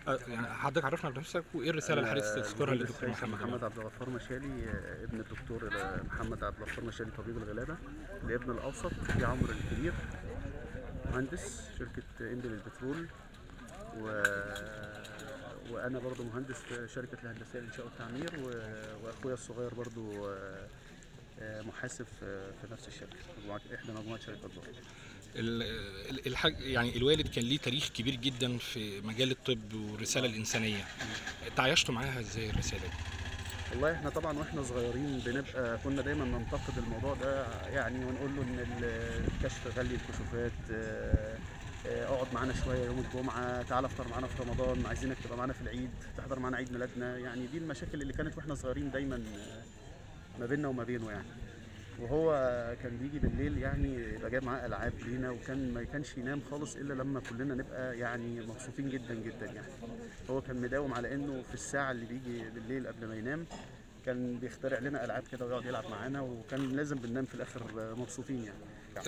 يعني حضرتك عرفنا بنفسك وايه الرساله اللي حضرتك تذكرها المهندس للدكتور هيثم محمد جمال؟ محمد عبد الغفار مشالي، ابن الدكتور محمد عبد الغفار مشالي طبيب الغلابة. الابن الأوسط في عمرو الكبير، مهندس شركة إنبل للبترول، و... وأنا برضو مهندس في شركة الهندسية للإنشاء والتعمير، وأخويا الصغير برضو محاسب في نفس الشركة، إحدى مجموعة شركات برضو. الحاج يعني الوالد كان ليه تاريخ كبير جدا في مجال الطب والرساله الانسانيه، تعايشتوا معاها ازاي الرساله دي؟ والله احنا طبعا واحنا صغيرين كنا دايما ننتقد الموضوع ده يعني، ونقول له ان الكشف غلي الكشوفات، اقعد معانا شويه يوم الجمعه، تعالى افطر معانا في رمضان، عايزينك تبقى معانا في العيد، تحضر معانا عيد ميلادنا. يعني دي المشاكل اللي كانت واحنا صغيرين دايما ما بيننا وما بينه يعني. وهو كان بيجي بالليل يعني يبقى جايب معاه العاب لينا، وكان ما كانش ينام خالص الا لما كلنا نبقى يعني مبسوطين جدا جدا يعني. هو كان مداوم على انه في الساعه اللي بيجي بالليل قبل ما ينام كان بيخترع لنا العاب كده ويقعد يلعب معانا، وكان لازم بننام في الاخر مبسوطين يعني.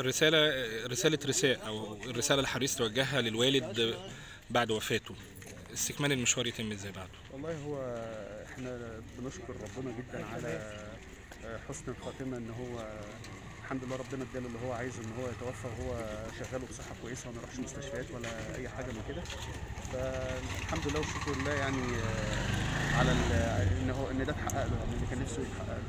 رساله رساء او الرساله اللي حريص توجهها للوالد بعد وفاته، استكمال المشوار يتم ازاي بعده؟ والله هو احنا بنشكر ربنا جدا على حسن الخاتمه، ان هو الحمد لله ربنا اداله اللي هو عايزه، ان هو يتوفى وهو شغال بصحه كويسه وما يروحش مستشفيات ولا اي حاجه من كده. فالحمد لله والشكر لله يعني على ان ده اتحقق له، يعني اللي كان نفسه يتحقق له.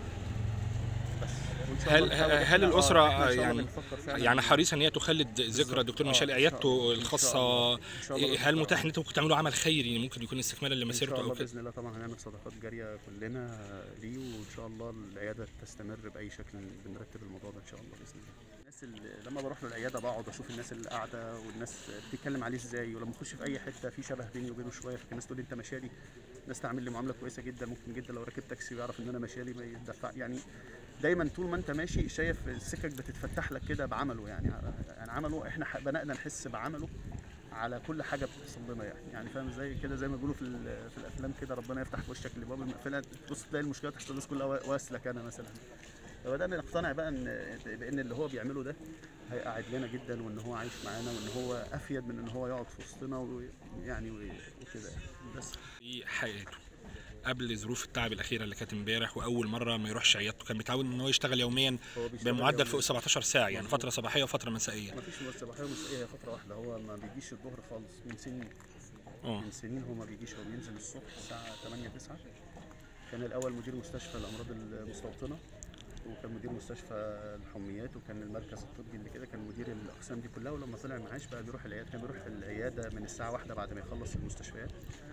بس وان شاء الله نحاول هل احنا الاسره ان شاء الله يعني بنفكر فعلا يعني حريصه ان هي تخلد ذكرى بالظبط. الدكتور ميشيل ان شاء الله عيادته ان شاء الله الخاصه؟ ان شاء الله هل بنفكر متاح ان انتوا ممكن تعملوا عمل خيري ممكن يكون استكمالا ان شاء لمسيرته او الله كده؟ باذن الله. طبعا هنعمل صدقات جاريه كلنا ليه، وان شاء الله العياده تستمر باي شكل. بنرتب الموضوع ده ان شاء الله باذن الله. الناس اللي لما بروح له العياده بقعد اشوف الناس اللي قاعده والناس بتتكلم عليه ازاي، ولما اخش في اي حته في شبه بيني وبينه شويه، فالناس تقول لي انت مشالي. الناس تعمل لي معامله كويسه جدا، ممكن جدا لو ركبت تاكسي ويعرف ان انا مشالي ما يدفع يعني. دايما طول ما انت ماشي شايف السكك بتتفتح لك كده بعمله يعني عمله احنا بدانا نحس بعمله على كل حاجه بتحصل لنا يعني فاهم ازاي كده، زي ما بيقولوا في الافلام كده، ربنا يفتح في وشك الابواب المقفله تبص تلاقي المشكله تحصل الناس كلها واسلك انا مثلا. فبدانا نقتنع بقى بان اللي هو بيعمله ده هيقعد لنا جدا، وان هو عايش معانا، وان هو افيد من ان هو يقعد في وسطنا ويعني وكده بس. في حياته قبل ظروف التعب الاخيره اللي كانت امبارح واول مره ما يروحش عيادته، كان متعود ان هو يشتغل يوميا هو بيشتغل بمعدل فوق يوميا 17 ساعه، يعني مظبوط. فتره صباحيه وفتره مسائيه. ما فيش صباحيه ومسائيه، هي فتره واحده. هو ما بيجيش الظهر خالص من سنين. اه من سنين هو ما بيجيش، هو بينزل الصبح الساعه 8 9. كان الاول مدير مستشفى الامراض المستوطنه، وكان مدير مستشفى الحميات، وكان المركز الطبي اللي كده، كان مدير الاقسام دي كلها. ولما طلع معاش بقى بيروح العياده، كان بيروح العياده من الساعه 1 بعد ما يخلص المستشفيات.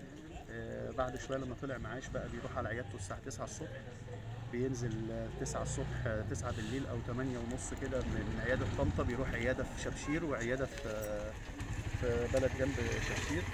بعد شويه لما طلع معاش بقى بيروح على عيادته الساعه 9 الصبح، بينزل 9 الصبح 9 بالليل او 8 ونص كده من عياده طنطا، بيروح عياده في شبشير وعياده في بلد جنب شبشير.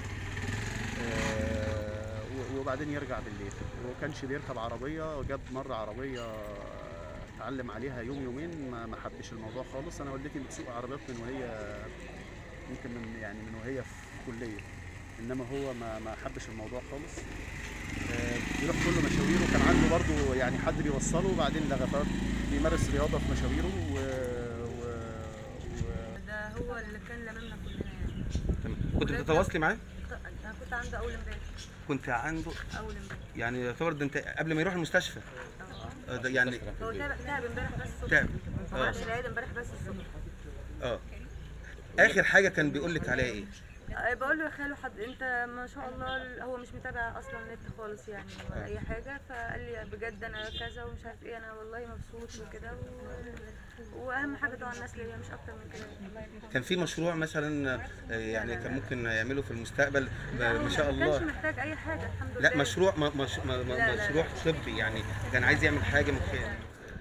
وبعدين يرجع بالليل. وما كانش بيركب عربيه، جاب مره عربيه اتعلم عليها يوم يومين، ما حبش الموضوع خالص. انا والدتي بتسوق عربيات من وهي يمكن من وهي في كليه، انما هو ما حبش الموضوع خالص. بيروح كل مشاويره، كان عنده برضه يعني حد بيوصله، وبعدين لغى بيمارس رياضه في مشاويره ده هو اللي كان لممنا كلنا يعني. تمام. كنت بتتواصلي معاه؟ انا كنت عنده اول امبارح. كنت عنده اول امبارح يعني يعتبر ده انت قبل ما يروح المستشفى. ده يعني هو تعب امبارح بس الصبح. تعب. ما راحش العياده امبارح بس الصبح. اخر حاجه كان بيقول لك عليها ايه؟ بقول له يا خالو انت ما شاء الله، هو مش متابع اصلا النت خالص يعني ولا اي حاجه، فقال لي بجد انا كذا ومش عارف ايه، انا والله مبسوط وكده واهم حاجه طبعا الناس ليا مش اكتر من كده. كان في مشروع مثلا يعني كان ممكن يعمله في المستقبل؟ ما شاء الله. ما كانش محتاج اي حاجه الحمد لله. لا مشروع مشروع طبي يعني، كان عايز يعمل حاجه من خير.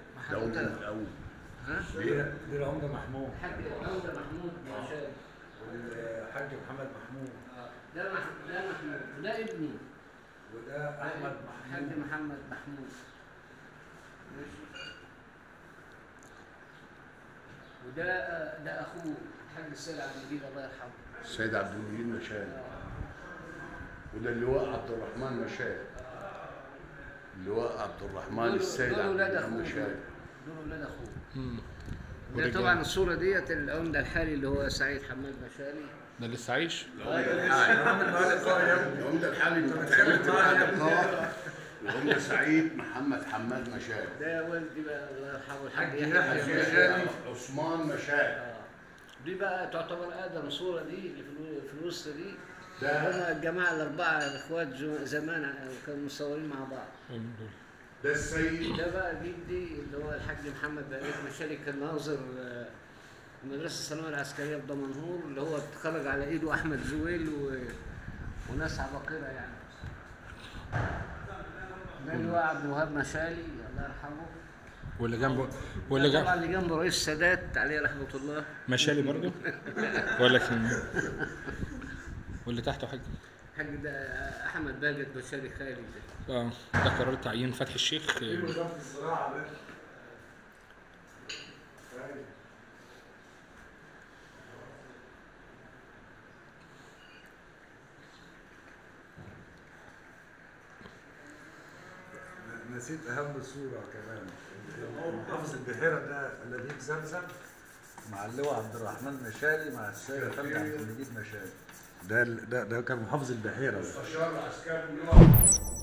دي العمدة محمود. الحاج العمدة محمود مشاهد. والحاج محمد محمود. ده محمود وده ابني. وده أحمد محمود. الحاج محمد محمود. وده أخوه الحاج السيد عبد المجيد الله يرحمه. السيد عبد المجيد مشاهد. وده اللواء عبد الرحمن مشاهد. اللواء عبد الرحمن السيد عبد المجيد مشاهد. دول ولاد أخوه. ده طبعا الصورة ديت العمدة الحالي اللي هو سعيد حماد مشالي. ده لسه عايش؟ العمدة الحالي انت بتتكلم معايا العمدة سعيد محمد حماد مشاري. ده والدي بقى الله يرحمه الحاج يحيى مشاري عثمان مشاري. دي بقى تعتبر اقدم صورة دي اللي في الوسط دي. ده هم الجماعة الأربعة الإخوات زمان كانوا مصورين مع بعض. ده السيد. ده بقى جدي اللي هو الحاج محمد بقيت مشاري، كان ناظر المدرسة الثانوية العسكرية في دمنهور، اللي هو اتخرج على إيده أحمد زويل وناس عباقرة يعني. ده اللي هو عبد الوهاب مشالي الله يرحمه. واللي جنبه طبعا اللي جنبه رئيس السادات عليه رحمة الله. مشالي برضه؟ ولا كان واللي تحته حاج؟ حاج ده أحمد باجد مشالي خالي ده. ده قرار تعيين فتحي الشيخ. وزارة الزراعة ده. نسيت اهم صوره كمان، محافظ البحيره ده لبيب زمزم مع اللواء عبد الرحمن مشالي مع السيد خالد عبد المجيد مشالي. ده كان محافظ البحيره. مستشار عسكري